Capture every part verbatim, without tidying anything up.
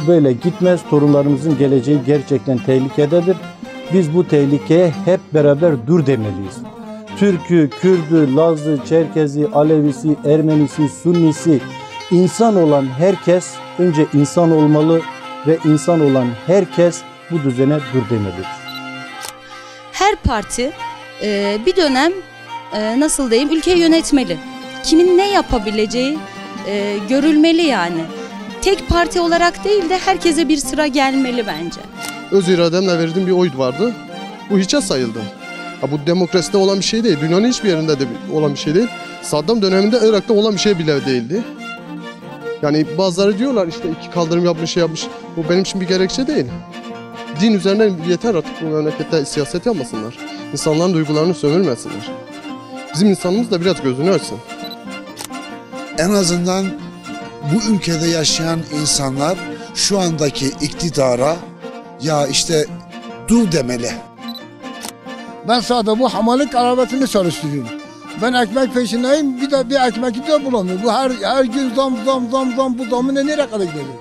böyle gitmez. Torunlarımızın geleceği gerçekten tehlikededir. Biz bu tehlikeye hep beraber dur demeliyiz. Türk'ü, Kürd'ü, Laz'ı, Çerkez'i, Alevisi, Ermenisi, Sunnisi, insan olan herkes önce insan olmalı ve insan olan herkes bu düzene dur demelidir. Her parti e, bir dönem e, nasıl diyeyim ülkeyi yönetmeli. Kimin ne yapabileceği e, görülmeli yani. Tek parti olarak değil de herkese bir sıra gelmeli bence. Öz irademle verdiğim bir oy vardı. Bu hiçe sayıldı. Ha, bu demokraside olan bir şey değil. Dünyanın hiçbir yerinde de olan bir şey değil. Saddam döneminde Irak'ta olan bir şey bile değildi. Yani bazıları diyorlar işte iki kaldırım yapmış, şey yapmış. Bu benim için bir gerekçe değil. Din üzerinden yeter artık bu memlekette siyaset yapmasınlar. İnsanların duygularını sömürmesinler. Bizim insanımız da biraz gözünü açsın. En azından bu ülkede yaşayan insanlar şu andaki iktidara ya işte dur demeli. Ben sadece bu hamalık arabasını çalıştırıyorum. Ben ekmek peşindeyim, bir de bir ekmek de bulamıyorum. Bu her her gün zam zam zam zam, bu zamı ne nereye kadar gidecek?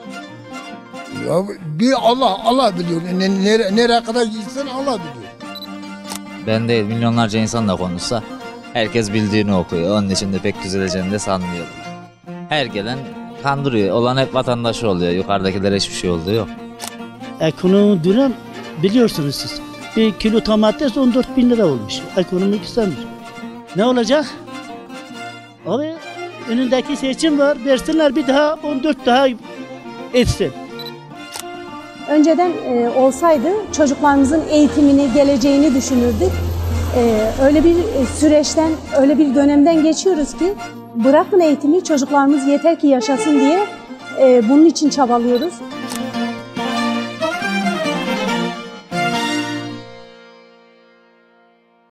Ya bir Allah Allah biliyor. Ne, nere, nereye kadar gitsin Allah biliyor. Ben değil, milyonlarca insan da konuşsa herkes bildiğini okuyor. Onun için de pek düzeleceğini de sanmıyorum. Her gelen kandırıyor. Olan hep vatandaşı oluyor. Yukarıdakilere hiçbir şey olduğu yok. Ekonomi dönem biliyorsunuz siz. Bir kilo domates on dört bin lira olmuş. Ekonomik istenir. Ne olacak? Abi önündeki seçim var. Versinler bir daha on dört daha etsin. Önceden e, olsaydı çocuklarımızın eğitimini, geleceğini düşünürdük. E, öyle bir süreçten, öyle bir dönemden geçiyoruz ki bırakın eğitimi, çocuklarımız yeter ki yaşasın diye e, bunun için çabalıyoruz.